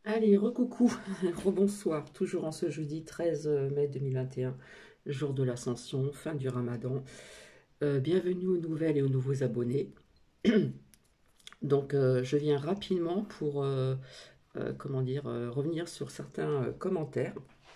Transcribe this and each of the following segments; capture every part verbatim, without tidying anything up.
Allez, recoucou, rebonsoir, toujours en ce jeudi treize mai deux mille vingt et un, jour de l'Ascension, fin du Ramadan. Euh, bienvenue aux nouvelles et aux nouveaux abonnés. Donc, euh, je viens rapidement pour, euh, euh, comment dire, euh, revenir sur certains euh, commentaires.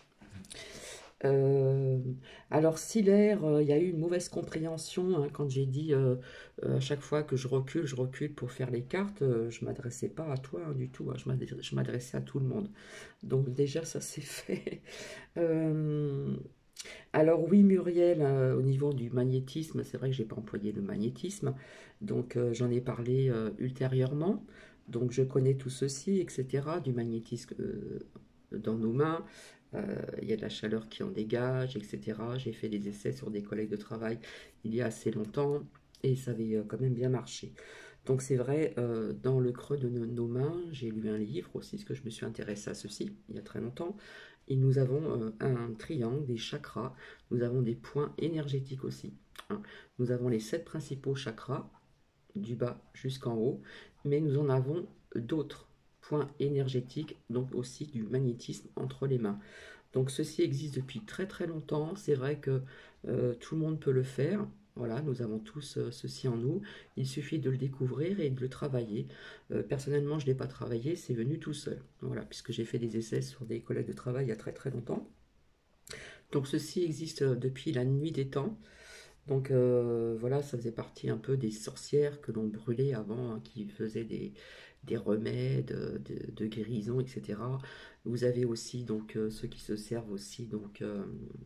Euh, alors, si l'air, euh, il y a eu une mauvaise compréhension hein, quand j'ai dit euh, euh, à chaque fois que je recule, je recule pour faire les cartes, euh, je ne m'adressais pas à toi hein, du tout, hein, je m'adressais je m'adressais à tout le monde. Donc déjà, ça c'est fait. Euh, alors oui, Muriel, euh, au niveau du magnétisme, c'est vrai que j'ai pas employé le magnétisme, donc euh, j'en ai parlé euh, ultérieurement. Donc je connais tout ceci, et cetera, du magnétisme euh, dans nos mains. Euh, il y a de la chaleur qui en dégage, et cetera. J'ai fait des essais sur des collègues de travail il y a assez longtemps et ça avait euh, quand même bien marché. Donc c'est vrai, euh, dans le creux de nos, nos mains, j'ai lu un livre aussi, parce que je me suis intéressée à ceci il y a très longtemps. Et nous avons euh, un triangle, des chakras, nous avons des points énergétiques aussi, hein. Nous avons les sept principaux chakras, du bas jusqu'en haut, mais nous en avons d'autres points énergétiques, donc aussi du magnétisme entre les mains. Donc ceci existe depuis très très longtemps, c'est vrai que euh, tout le monde peut le faire. Voilà, nous avons tous euh, ceci en nous. Il suffit de le découvrir et de le travailler. Euh, personnellement, je ne l'ai pas travaillé, c'est venu tout seul. Voilà, puisque j'ai fait des essais sur des collègues de travail il y a très très longtemps. Donc ceci existe euh, depuis la nuit des temps. Donc euh, voilà, ça faisait partie un peu des sorcières que l'on brûlait avant, hein, qui faisaient des, des remèdes, euh, de, de guérison, et cetera. Vous avez aussi donc euh, ceux qui se servent aussi, donc euh,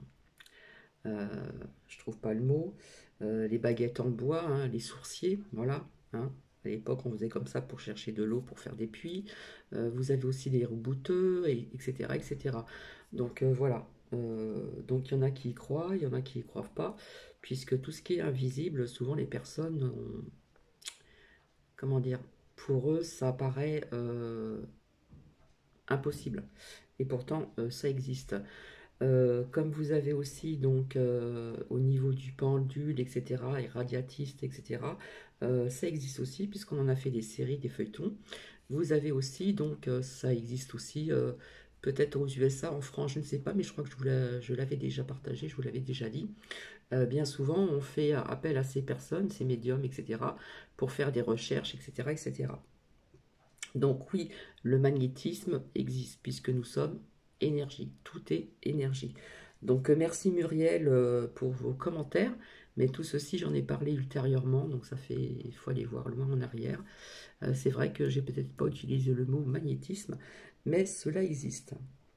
euh, je trouve pas le mot, euh, les baguettes en bois, hein, les sourciers, voilà, hein. À l'époque, on faisait comme ça pour chercher de l'eau, pour faire des puits. Euh, vous avez aussi les bouteux, et, etc., et cetera. Donc euh, voilà. Euh, donc il y en a qui y croient, il y en a qui y croient pas, puisque tout ce qui est invisible, souvent les personnes, ont- comment dire, pour eux, ça paraît euh, impossible. Et pourtant, euh, ça existe. Euh, comme vous avez aussi donc euh, au niveau du pendule, et cetera, et radiatiste, et cetera, euh, ça existe aussi puisqu'on en a fait des séries, des feuilletons. Vous avez aussi, donc euh, ça existe aussi, euh, peut-être aux U S A, en France, je ne sais pas, mais je crois que je vous l'a- je l'avais déjà partagé, je vous l'avais déjà dit. Euh, bien souvent, on fait appel à ces personnes, ces médiums, et cetera, pour faire des recherches, et cetera, et cetera. Donc oui, le magnétisme existe puisque nous sommes énergie. Tout est énergie. Donc euh, merci Muriel euh, pour vos commentaires. Mais tout ceci, j'en ai parlé ultérieurement, donc ça fait, il faut aller voir loin en arrière. Euh, c'est vrai que j'ai peut-être pas utilisé le mot magnétisme, mais cela existe.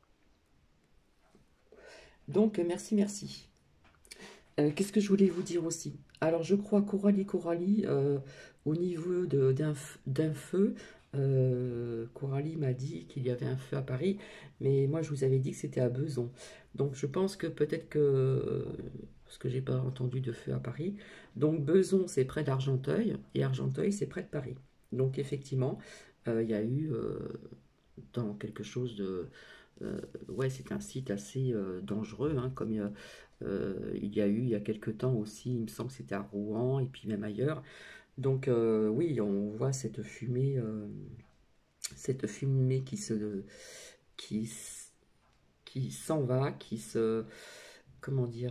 Donc euh, merci, merci. Euh, Qu'est-ce que je voulais vous dire aussi? Alors, je crois Coralie, Coralie, euh, au niveau de- d'un f- d'un feu, euh, Coralie m'a dit qu'il y avait un feu à Paris, mais moi je vous avais dit que c'était à Besançon. Donc, je pense que peut-être que, parce que j'ai pas entendu de feu à Paris, donc Besançon c'est près d'Argenteuil et Argenteuil c'est près de Paris. Donc, effectivement, euh, il y a eu euh, dans quelque chose de, euh, ouais, c'est un site assez euh, dangereux, hein, comme euh, euh, il y a eu il y a quelque temps aussi, il me semble que c'était à Rouen et puis même ailleurs. Donc euh, oui, on voit cette fumée, euh, cette fumée qui se, qui, s- qui s'en va, qui se, comment dire,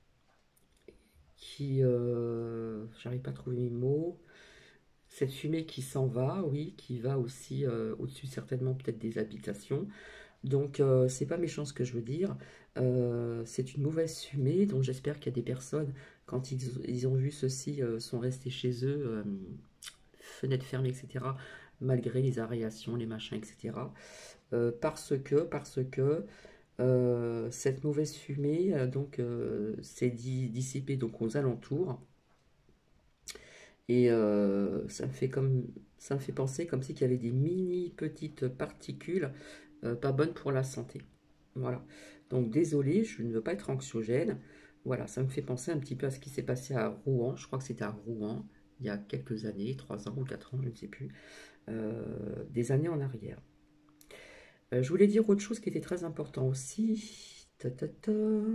qui, euh, j'arrive pas à trouver mes mots. Cette fumée qui s'en va, oui, qui va aussi euh, au-dessus certainement peut-être des habitations. Donc, euh, c'est pas méchant ce que je veux dire. Euh, c'est une mauvaise fumée, donc j'espère qu'il y a des personnes, quand ils, ils ont vu ceci, euh, sont restés chez eux, euh, fenêtres fermées, et cetera, malgré les aérations, les machins, et cetera. Euh, parce que, parce que euh, cette mauvaise fumée, euh, donc, euh, s'est di- dissipée donc aux alentours, et euh, ça me fait comme, ça me fait penser comme si qu'il y avait des mini petites particules euh, pas bonnes pour la santé. Voilà. Donc désolé, je ne veux pas être anxiogène. Voilà, ça me fait penser un petit peu à ce qui s'est passé à Rouen. Je crois que c'était à Rouen il y a quelques années, trois ans ou quatre ans, je ne sais plus, euh, des années en arrière. Euh, je voulais dire autre chose qui était très important aussi. Ta, ta, ta.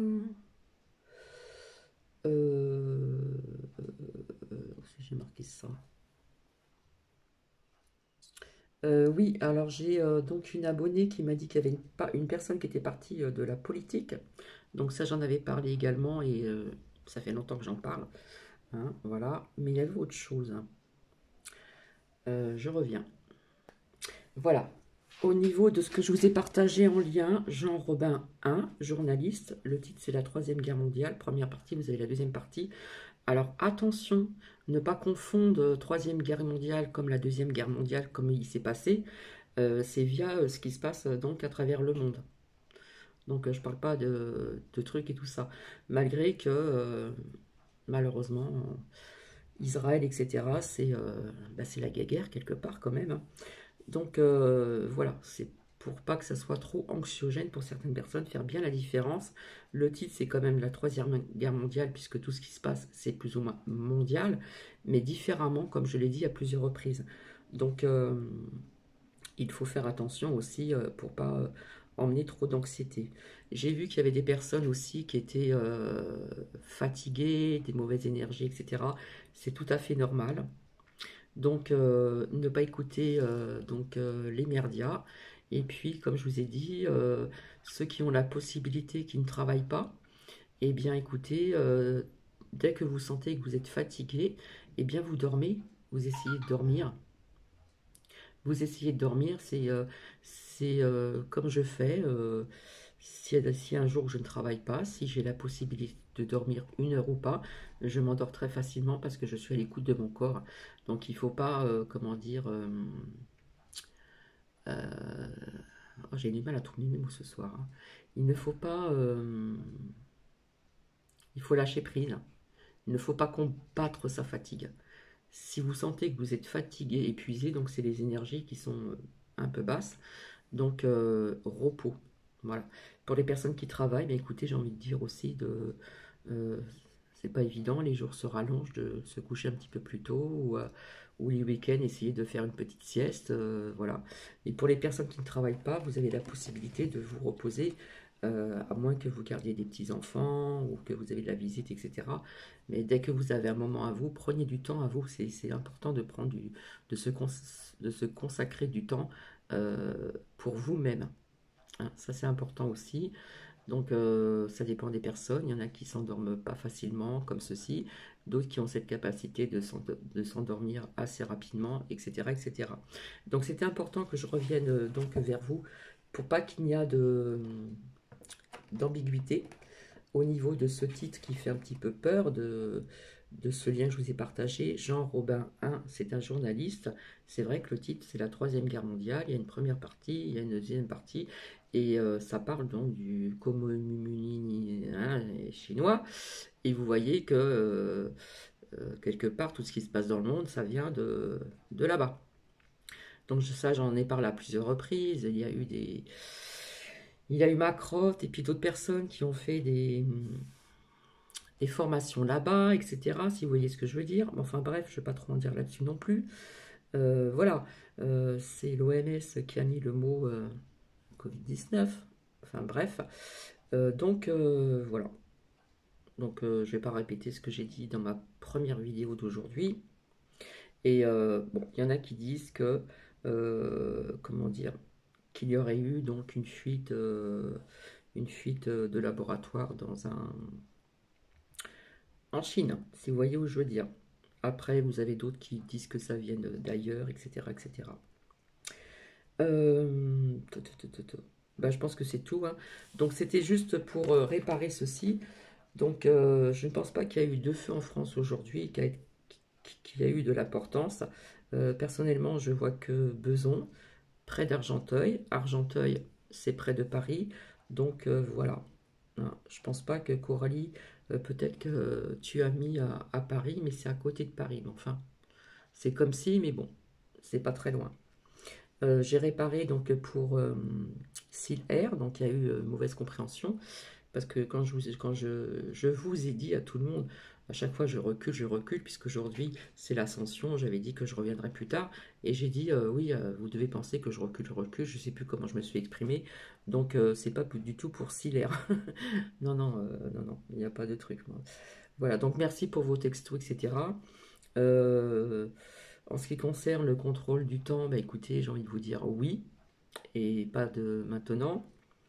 Euh, euh, euh, si j'ai marqué ça. Euh, oui, alors j'ai euh, donc une abonnée qui m'a dit qu'il y avait une, pa- une personne qui était partie euh, de la politique. Donc ça, j'en avais parlé également et euh, ça fait longtemps que j'en parle, hein, voilà. Mais il y avait autre chose, hein. Euh, je reviens. Voilà. Au niveau de ce que je vous ai partagé en lien, Jean Robin un, journaliste. Le titre, c'est la Troisième Guerre mondiale. Première partie, vous avez la deuxième partie. Alors attention, ne pas confondre Troisième Guerre mondiale comme la Deuxième Guerre mondiale, comme il s'est passé. Euh, c'est via euh, ce qui se passe euh, donc à travers le monde. Donc euh, je ne parle pas de, de, trucs et tout ça. Malgré que, euh, malheureusement, Israël, et cetera, c'est euh, bah, la guerre quelque part quand même, hein. Donc euh, voilà, c'est pour pas que ça soit trop anxiogène pour certaines personnes, faire bien la différence. Le titre, c'est quand même la Troisième Guerre mondiale, puisque tout ce qui se passe, c'est plus ou moins mondial, mais différemment, comme je l'ai dit à plusieurs reprises. Donc euh, il faut faire attention aussi euh, pour pas euh, emmener trop d'anxiété. J'ai vu qu'il y avait des personnes aussi qui étaient euh, fatiguées, des mauvaises énergies, et cetera. C'est tout à fait normal. Donc, euh, ne pas écouter euh, donc, euh, les merdias. Et puis, comme je vous ai dit, euh, ceux qui ont la possibilité, qui ne travaillent pas, eh bien, écoutez, euh, dès que vous sentez que vous êtes fatigué, eh bien, vous dormez, vous essayez de dormir. Vous essayez de dormir, c'est euh, c'est euh, comme je fais. Euh, si, si un jour je ne travaille pas, si j'ai la possibilité de dormir une heure ou pas, je m'endors très facilement parce que je suis à l'écoute de mon corps. Donc il ne faut pas, euh, comment dire, euh, euh, oh, j'ai du mal à trouver mes mots ce soir, hein. Il ne faut pas, euh, il faut lâcher prise. Il ne faut pas combattre sa fatigue. Si vous sentez que vous êtes fatigué, épuisé, donc c'est les énergies qui sont euh, un peu basses. Donc, euh, repos. Voilà. Pour les personnes qui travaillent, ben, écoutez, j'ai envie de dire aussi de. Euh, c'est pas évident, les jours se rallongent, de se coucher un petit peu plus tôt ou, euh, ou les week-ends, essayer de faire une petite sieste. Euh, voilà. Et pour les personnes qui ne travaillent pas, vous avez la possibilité de vous reposer, euh, à moins que vous gardiez des petits-enfants ou que vous avez de la visite, et cetera. Mais dès que vous avez un moment à vous, prenez du temps à vous. C'est important de prendre du, de, se cons de se consacrer du temps euh, pour vous-même, hein. Ça, c'est important aussi. Donc, euh, ça dépend des personnes. Il y en a qui s'endorment pas facilement, comme ceci. D'autres qui ont cette capacité de s'endormir assez rapidement, et cetera, et cetera. Donc, c'était important que je revienne euh, donc vers vous pour pas qu'il n'y ait de d'ambiguïté au niveau de ce titre qui fait un petit peu peur, de, de ce lien que je vous ai partagé. Jean Robin un, c'est un journaliste. C'est vrai que le titre, c'est la Troisième Guerre mondiale. Il y a une première partie, il y a une deuxième partie, et euh, ça parle donc du communisme, hein, chinois. Et vous voyez que euh, euh, quelque part, tout ce qui se passe dans le monde, ça vient de, de là-bas. Donc ça, j'en ai parlé à plusieurs reprises. Il y a eu des... Il y a eu Macroft et puis d'autres personnes qui ont fait des, des formations là-bas, et cetera. Si vous voyez ce que je veux dire. Enfin bref, je ne vais pas trop en dire là-dessus non plus. Euh, voilà, euh, c'est l'O M S qui a mis le mot euh, covid dix-neuf. Enfin bref. Euh, donc euh, voilà. Donc euh, je ne vais pas répéter ce que j'ai dit dans ma première vidéo d'aujourd'hui. Et euh, bon, il y en a qui disent que, euh, comment dire, qu'il y aurait eu donc une fuite, euh, une fuite de laboratoire dans un, en Chine, si vous voyez où je veux dire. Après, vous avez d'autres qui disent que ça vient d'ailleurs, et cetera, et cetera. Euh, bah, je pense que c'est tout, hein. Donc, c'était juste pour euh, réparer ceci. Donc, euh, je ne pense pas qu'il y a eu deux feux en France aujourd'hui, qu'il y, y a eu de l'importance. Euh, personnellement, je vois que Beson, près d'Argenteuil. Argenteuil, c'est près de Paris. Donc, euh, voilà. Hein, je pense pas que Coralie, euh, peut-être que tu as mis à, à Paris, mais c'est à côté de Paris. Mais enfin, c'est comme si, mais bon, c'est pas très loin. Euh, j'ai réparé donc pour euh, Seal Air, donc il y a eu euh, mauvaise compréhension, parce que quand, je vous, quand je, je vous ai dit à tout le monde, à chaque fois je recule, je recule, puisqu'aujourd'hui c'est l'ascension, j'avais dit que je reviendrai plus tard, et j'ai dit euh, oui, euh, vous devez penser que je recule, je recule, je sais plus comment je me suis exprimé, donc euh, c'est pas du tout pour Seal Air. Non, non, euh, non, non, il n'y a pas de truc, moi. Voilà, donc merci pour vos textos, et cetera. Euh, En ce qui concerne le contrôle du temps, bah écoutez, j'ai envie de vous dire oui, et pas de maintenant.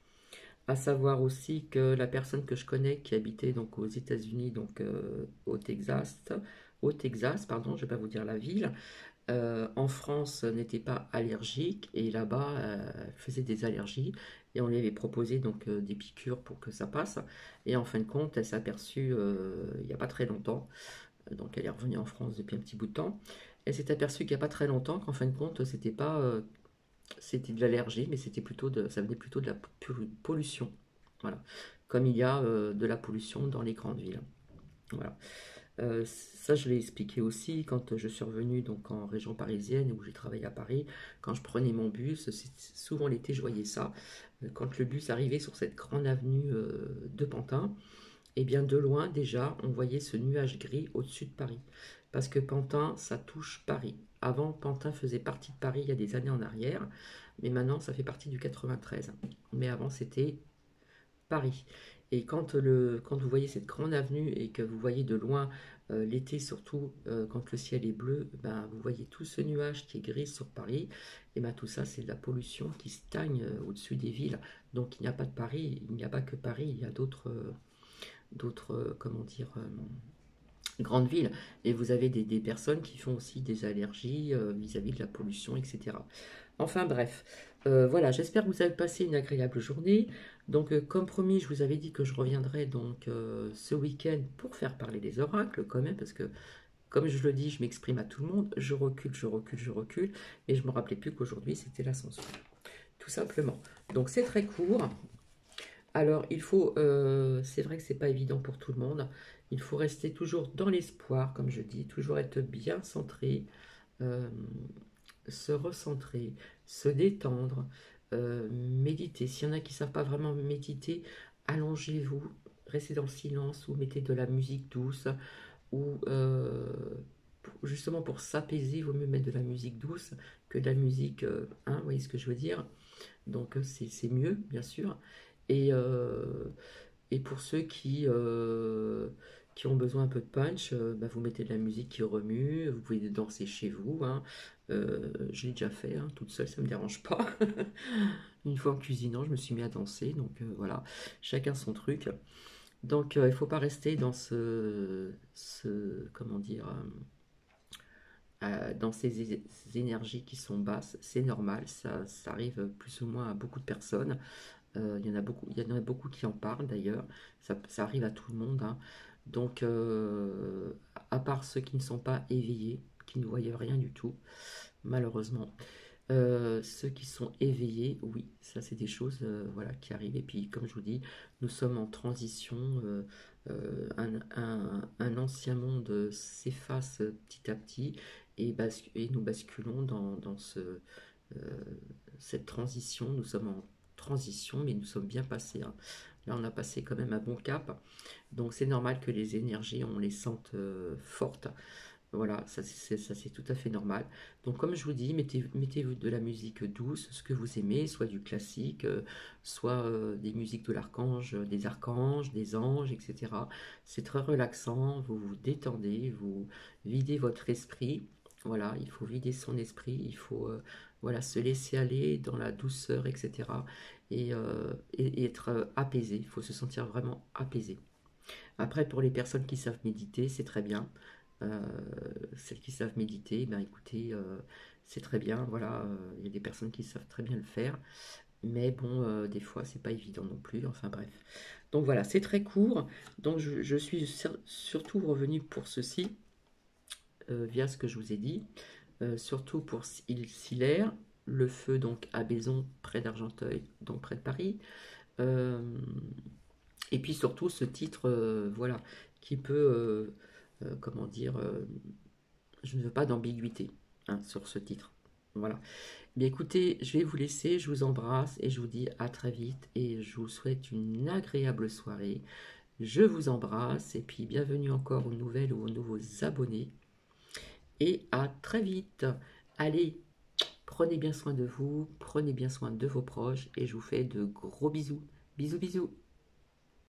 À savoir aussi que la personne que je connais qui habitait donc aux États-Unis, donc euh, au Texas, au Texas, pardon, je ne vais pas vous dire la ville, euh, en France n'était pas allergique et là-bas euh, elle faisait des allergies et on lui avait proposé donc euh, des piqûres pour que ça passe et en fin de compte elle s'est aperçue euh, il n'y a pas très longtemps, donc elle est revenue en France depuis un petit bout de temps, elle s'est aperçue qu'il n'y a pas très longtemps qu'en fin de compte c'était pas euh, c'était de l'allergie mais c'était plutôt de ça venait plutôt de la pollution, voilà, comme il y a euh, de la pollution dans les grandes villes, voilà. Euh, ça, je l'ai expliqué aussi quand je suis revenue donc en région parisienne où j'ai travaillé à Paris. Quand je prenais mon bus, souvent l'été, je voyais ça. Quand le bus arrivait sur cette grande avenue euh, de Pantin, et bien de loin déjà, on voyait ce nuage gris au-dessus de Paris. Parce que Pantin, ça touche Paris. Avant, Pantin faisait partie de Paris il y a des années en arrière, mais maintenant, ça fait partie du quatre-vingt-treize. Mais avant, c'était Paris. Et quand, le, quand vous voyez cette grande avenue et que vous voyez de loin, euh, l'été surtout, euh, quand le ciel est bleu, ben, vous voyez tout ce nuage qui est gris sur Paris, et ben, tout ça c'est de la pollution qui stagne euh, au-dessus des villes. Donc il n'y a pas de Paris, il n'y a pas que Paris, il y a d'autres, euh, d'autres euh, comment dire, euh, grandes villes. Et vous avez des, des personnes qui font aussi des allergies euh, vis-à-vis de la pollution, et cetera. Enfin bref, euh, voilà, j'espère que vous avez passé une agréable journée. Donc euh, comme promis, je vous avais dit que je reviendrai donc euh, ce week-end pour faire parler des oracles quand même, parce que comme je le dis, je m'exprime à tout le monde, je recule, je recule, je recule, et je me rappelais plus qu'aujourd'hui c'était la censure. Tout simplement. Donc c'est très court. Alors il faut, euh, c'est vrai que c'est pas évident pour tout le monde, il faut rester toujours dans l'espoir, comme je dis, toujours être bien centré, euh, se recentrer, se détendre, euh, méditer. S'il y en a qui ne savent pas vraiment méditer, allongez-vous, restez dans le silence ou mettez de la musique douce ou euh, justement pour s'apaiser, il vaut mieux mettre de la musique douce que de la musique, euh, hein, vous voyez ce que je veux dire? Donc c'est mieux, bien sûr. Et, euh, et pour ceux qui, euh, qui ont besoin un peu de punch, euh, bah, vous mettez de la musique qui remue, vous pouvez danser chez vous, hein. Euh, je l'ai déjà fait, hein, toute seule, ça ne me dérange pas. Une fois en cuisinant, je me suis mis à danser, donc euh, voilà, chacun son truc. Donc euh, il ne faut pas rester dans ce, ce comment dire, euh, euh, dans ces, é- ces énergies qui sont basses, c'est normal, ça, ça arrive plus ou moins à beaucoup de personnes. Euh, il y en a beaucoup, il y en a beaucoup qui en parlent d'ailleurs. Ça, ça arrive à tout le monde, hein. Donc, euh, à part ceux qui ne sont pas éveillés, qui ne voient rien du tout, malheureusement. Euh, ceux qui sont éveillés, oui, ça c'est des choses euh, voilà, qui arrivent. Et puis, comme je vous dis, nous sommes en transition. euh, euh, un, un- un ancien monde s'efface petit à petit et, bascu- et nous basculons dans, dans ce, euh, cette transition. Nous sommes en transition, mais nous sommes bien passés, hein. Là, on a passé quand même un bon cap. Donc, c'est normal que les énergies, on les sente euh, fortes. Voilà, ça c'est ça, c'est tout à fait normal. Donc, comme je vous dis, mettez, mettez-vous de la musique douce, ce que vous aimez, soit du classique, euh, soit euh, des musiques de l'archange, des archanges, des anges, et cetera. C'est très relaxant, vous vous détendez, vous videz votre esprit. Voilà, il faut vider son esprit, il faut euh, voilà, se laisser aller dans la douceur, et cetera. Et, euh, et- et être euh, apaisé, il faut se sentir vraiment apaisé. Après, pour les personnes qui savent méditer, c'est très bien. Euh, Celles qui savent méditer, ben écoutez, euh, c'est très bien. Voilà, euh, il y a des personnes qui savent très bien le faire, mais bon, euh, des fois, c'est pas évident non plus. Enfin bref. Donc voilà, c'est très court. Donc je, je suis sur- surtout revenu pour ceci, euh, via ce que je vous ai dit, euh, surtout pour île Sillère, le feu donc à Baison, près d'Argenteuil, donc près de Paris. Euh, et puis surtout ce titre, euh, voilà, qui peut, euh, euh, comment dire, euh, je ne veux pas d'ambiguïté, hein, sur ce titre. Voilà. Mais écoutez, je vais vous laisser, je vous embrasse et je vous dis à très vite et je vous souhaite une agréable soirée. Je vous embrasse et puis bienvenue encore aux nouvelles ou aux nouveaux abonnés et à très vite. Allez, prenez bien soin de vous, prenez bien soin de vos proches et je vous fais de gros bisous. Bisous, bisous.